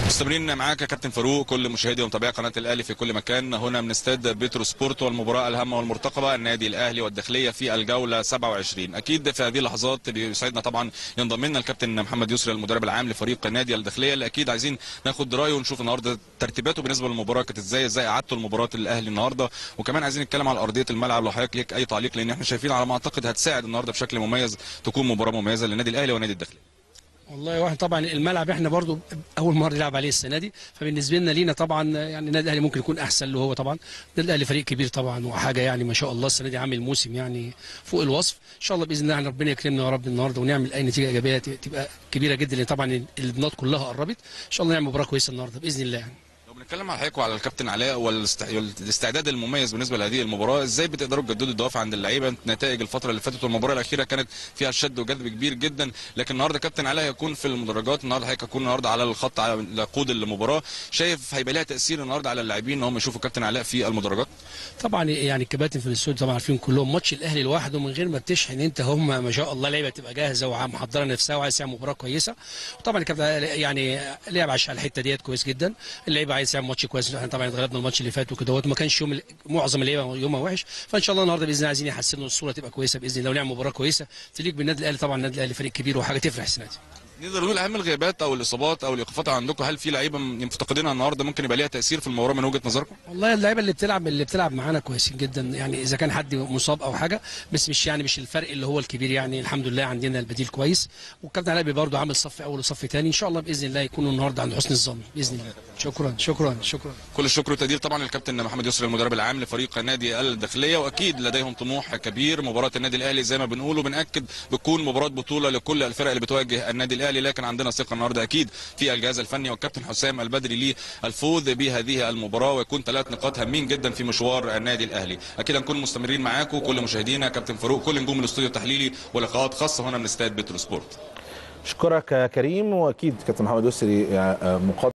مستمرين معاك يا كابتن فاروق، كل مشاهدي ومتابعي قناه الاهلي في كل مكان. هنا من استاد بترو سبورت والمباراه الهامه والمرتقبه، النادي الاهلي والداخليه في الجوله 27. اكيد في هذه اللحظات بيسعدنا طبعا ينضم لنا الكابتن محمد يسري المدرب العام لفريق نادي الداخليه، اللي اكيد عايزين ناخد رايه ونشوف النهارده ترتيباته بالنسبه للمباراه كانت ازاي اعدتوا المباراه الاهلي النهارده، وكمان عايزين نتكلم على ارضيه الملعب لو حضرتك ليك اي تعليق، لان احنا شايفين على ما اعتقد هتساعد النهارده بشكل مميز، تكون مباراه مميزه للنادي الاهلي ونادي الداخليه. والله واحد طبعا الملعب احنا برضو اول مره نلعب عليه السنه دي، فبالنسبه لنا لينا طبعا يعني النادي الاهلي ممكن يكون احسن له هو طبعا. النادي الاهلي فريق كبير طبعا وحاجه يعني ما شاء الله السنه دي عامل موسم يعني فوق الوصف. ان شاء الله باذن الله يعني ربنا يكرمنا يا رب النهارده ونعمل اي نتيجه ايجابيه تبقى كبيره جدا، لان طبعا البنات كلها قربت. ان شاء الله نعمل مباراه كويسه النهارده باذن الله يعني. بنتكلم على حضرتك وعلى الكابتن علاء والاستعداد المميز بالنسبه لهذه المباراه، ازاي بتقدروا تجددوا الدوافع عند اللعيبه؟ نتائج الفتره اللي فاتت والمباراه الاخيره كانت فيها شد وجذب كبير جدا، لكن النهارده كابتن علاء هيكون في المدرجات، النهارده هيكون النهارده على الخط على يقود المباراه، شايف هيبقى لها تاثير النهارده على اللاعبين ان هم يشوفوا كابتن علاء في المدرجات؟ طبعا يعني الكباتن في الاستوديو طبعا عارفين كلهم ماتش الاهلي لوحده من غير ما بتشحن انت، هم ما شاء الله لعيبه تبقى جاهزه ومحضره نفسها وعايز تعمل مباراه كويسه. وطبعا الكابتن يعني لعب على الحته ديت كويس جدا، اللعيبه عايز تعمل ماتش كويس. احنا طبعا اتغلبنا الماتش اللي فات وكده وما كانش معظم اللعيبه يومها وحش، فان شاء الله النهارده باذن الله عايزين يحسنوا الصوره تبقى كويسه باذن الله ونعمل مباراه كويسه تليق بالنادي الاهلي. طبعا النادي الاهلي فريق كبير وحاجه تفرح السنه دي. نقدر نقول اهم الغيابات او الاصابات او الايقافات عندكم، هل في لعيبه مفتقدينها النهارده ممكن يبقى ليها تاثير في المباراه من وجهه نظركم؟ والله اللعيبه اللي بتلعب معانا كويسين جدا، يعني اذا كان حد مصاب او حاجه بس مش الفرق اللي هو الكبير، يعني الحمد لله عندنا البديل كويس. والكابتن علاء برضه عامل صف اول وصف ثاني، ان شاء الله باذن الله يكونوا النهارده عند حسن الظن باذن الله. شكرا. كل الشكر والتقدير طبعا للكابتن محمد يسري المدرب العام لفريق نادي الداخليه، واكيد لديهم طموح كبير. مباراه النادي الاهلي زي ما بنقول وبناكد بتكون مباراه بطوله لكل الفرق اللي بتواجه النادي الاهلي، لكن عندنا ثقه النهارده اكيد في الجهاز الفني والكابتن حسام البدري للفوز بهذه المباراه، ويكون 3 نقاط هامين جدا في مشوار النادي الاهلي. اكيد هنكون مستمرين معاكم كل مشاهدينا، كابتن فاروق، كل نجوم الاستوديو التحليلي ولقاءات خاصه هنا من استاد بترو سبورت. اشكرك يا كريم، واكيد كابتن محمد يسري